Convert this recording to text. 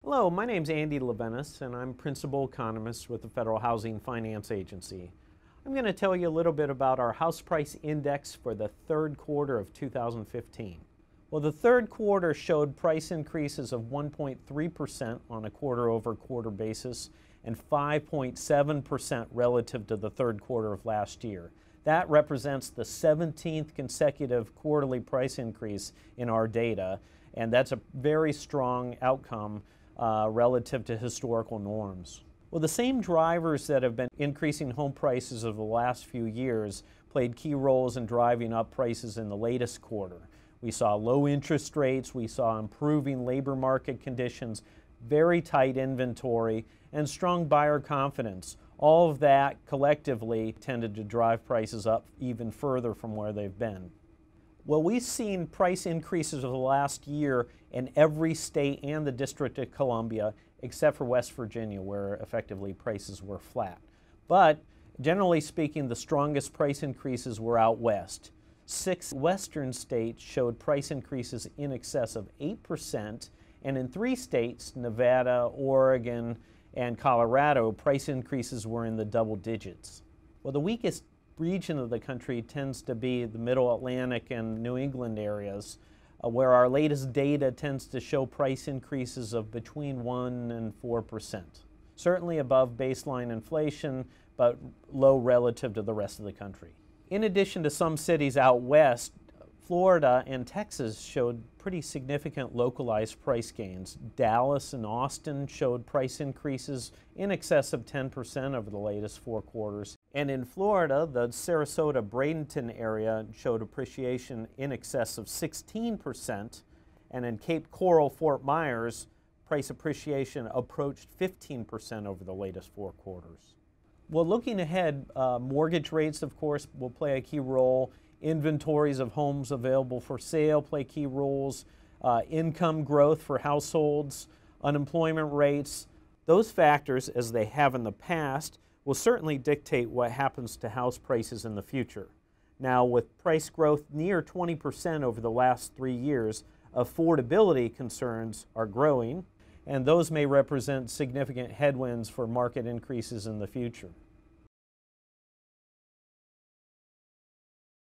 Hello, my name's Andy Leventis, and I'm Principal Economist with the Federal Housing Finance Agency. I'm going to tell you a little bit about our house price index for the third quarter of 2015. Well, the third quarter showed price increases of 1.3% on a quarter-over-quarter basis and 5.7% relative to the third quarter of last year. That represents the 17th consecutive quarterly price increase in our data, and that's a very strong outcome relative to historical norms. Well, the same drivers that have been increasing home prices over the last few years played key roles in driving up prices in the latest quarter. We saw low interest rates, we saw improving labor market conditions, very tight inventory, and strong buyer confidence. All of that collectively tended to drive prices up even further from where they've been. Well, we've seen price increases over the last year in every state and the District of Columbia, except for West Virginia, where effectively prices were flat. But generally speaking, the strongest price increases were out west. 6 western states showed price increases in excess of 8%, and in 3 states, Nevada, Oregon, and Colorado, price increases were in the double digits. Well, the weakest region of the country tends to be the Middle Atlantic and New England areas, where our latest data tends to show price increases of between 1% and 4%. Certainly above baseline inflation, but low relative to the rest of the country. In addition to some cities out west, Florida and Texas showed pretty significant localized price gains. Dallas and Austin showed price increases in excess of 10% over the latest 4 quarters. And in Florida, the Sarasota-Bradenton area showed appreciation in excess of 16%. And in Cape Coral-Fort Myers, price appreciation approached 15% over the latest 4 quarters. Well, looking ahead, mortgage rates, of course, will play a key role. Inventories of homes available for sale play key roles. Income growth for households, unemployment rates. Those factors, as they have in the past, will certainly dictate what happens to house prices in the future. Now, with price growth near 20% over the last 3 years, affordability concerns are growing, and those may represent significant headwinds for market increases in the future.